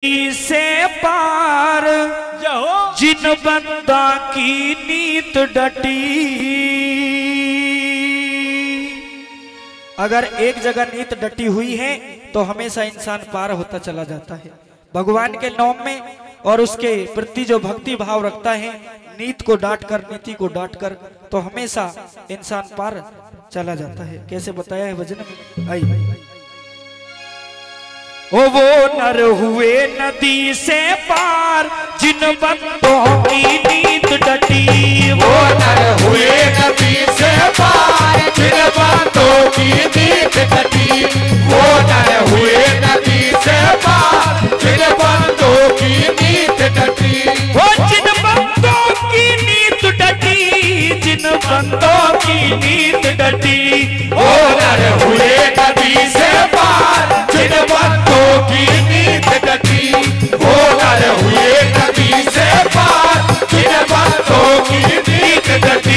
से पार जिन बंदा की नीत डटी। अगर एक जगह नीत डटी हुई है तो हमेशा इंसान पार होता चला जाता है भगवान के नाम में, और उसके प्रति जो भक्ति भाव रखता है, नीत को डांट कर, नीति को डांट कर, तो हमेशा इंसान पार चला जाता है। कैसे बताया है भजन में, आई वो नर हुए नदी से पार जिन बंदों की नीत डटी। वो नर हुए नदी से पार जिन बंदों की नीत डटी। वो नर हुए नदी से पार जिन बंदों की नीत डटी। वो जिन बंदों की नीत डटी, जिन बंदों की नीत डटी। वो नर हुए नदी से पार जिन बंदों की नीत डटी। वो नर हुए नदी से पार जिन बंदों की नीत डटी।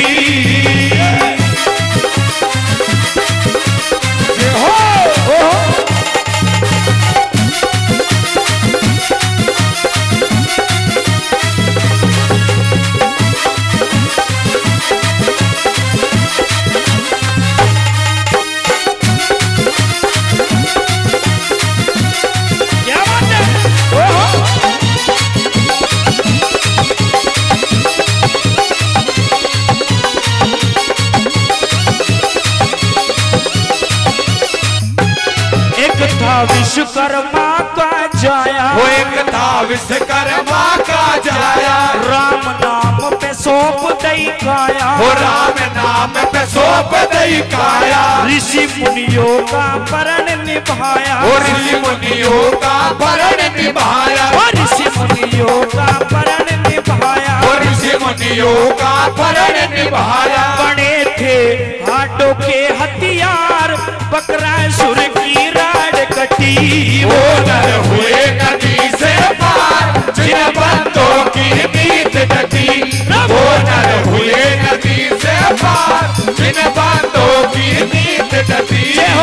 विश्वकर्मा का जाया, वो एक था विश्वकर्मा का जाया। राम नाम पे सौंप दई काया, वो राम नाम पे सौंप दई काया। ऋषि मुनियों का परण निभाया, वो ऋषि मुनियों का परण निभाया। वो ऋषि मुनियों का परण निभाया। वो ऋषि मुनियों का परण निभाया। बड़े थे हाथों के हथियार, बकरासुर की राड कटी। वो नर हुए नदी से पार जिन बंदों की नीत डटी। वो नर हुए नदी से पार जिन बंदों की नीत डटी।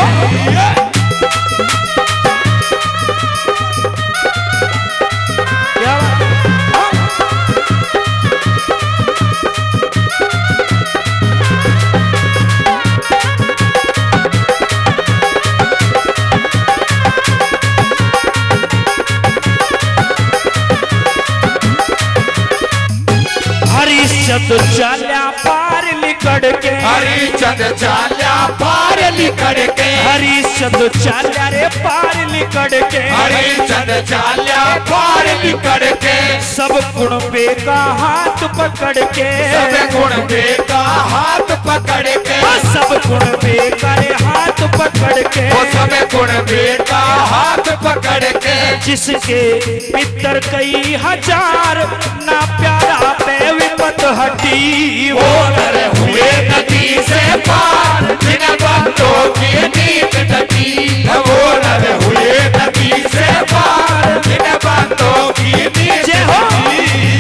हरिश्चंद्र चाल्या पार लिकड़ के, हरिश्चंद्र चाल्या पार लिकड़ के। हरिश्चंद्र चाल्या रे पार लिकड़ के। हरिश्चंद्र चाल्या पार लिकड़ के। सब गुण बे का हाथ पकड़ के, सब गुण बे का हाथ पकड़ के। सब गुण बे का रे हाथ पकड़ के। वो सब गुण बे का हाथ पकड़ के। जिसके पितर कई हजार, ना प्यारा पे विपत हटी। वो नर हुए नदी से पार जिन बंदों की नीत डटी। वो नर हुए नदी से पार जिन बंदों की नीत डटी।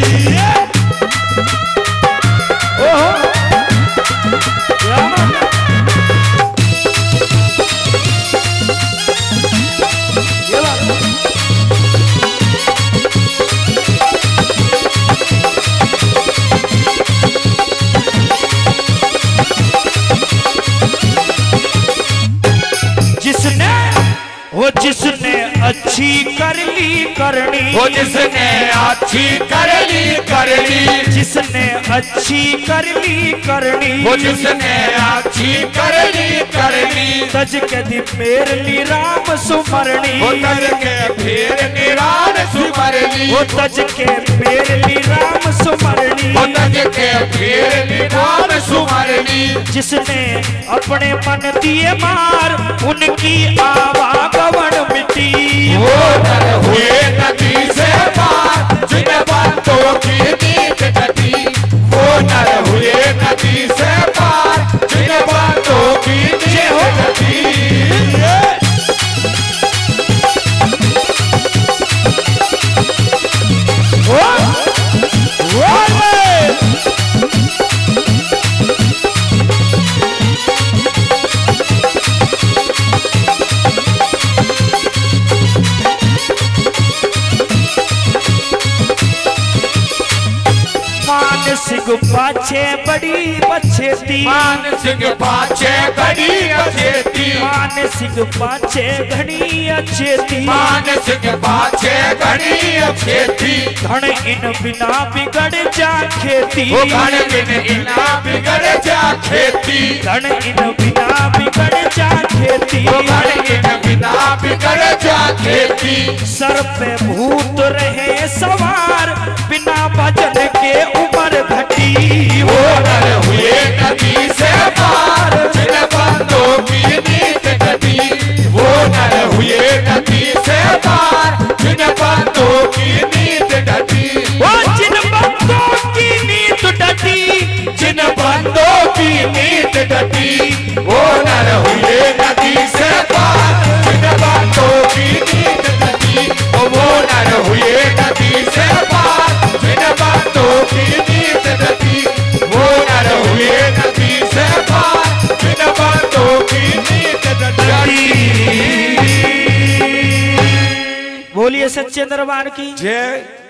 जिसने अच्छी कर ली करनी, वो जिसने अच्छी कर ली करनी। जिसने अच्छी कर ली करनी, वो जिसने अच्छी कर ली करनी। तज के दी मेर ली राम सुमरणी। वो तज के फिर निरान सुमरणी। वो तज के मेर ली राम सुमरणी। वो तज के फिर निरान सुमरणी। जिसने अपने मन दिए मार, उनकी आवागमन मिटी। वो नर हुए नदी से पार जिन बंदों की नीत डटी। वो नर हुए नदी से पार जिन बंदों की नीत डटी। सिंह पाछे बड़ी बछेती, मान सिंह पाछे घड़ी अछेती, मान सिंह पाछे घड़ी अछेती, मान सिंह पाछे घड़ी अछेती, धन इन बिना बिगड़ जा खेती, वो धन बिन इना बिगड़ जा खेती, धन इन बिना बिगड़ जा खेती, वो धन इन बिना बिगड़ जा खेती। सर पे भूत रहे सवार, बिना भजन के उम्र घटी, वो नर हुए नदी से पार, जिन बंदों की नीत घटी, वो नर हुए नदी से पार, जिन बंदों की नीत घटी, वो जिन बंदों की नीत डटी, जिन बंदों की नीत घटी, वो नर हुए नदी से पार, जिन बंदों की नीत घटी, वो नर हुए नदी से पार, जिन बंदों की नीत घटी, वो नर हुए नदी से पार, जिन बंदों की नीत घटी। बोलिए सच्चे दरबार की जय।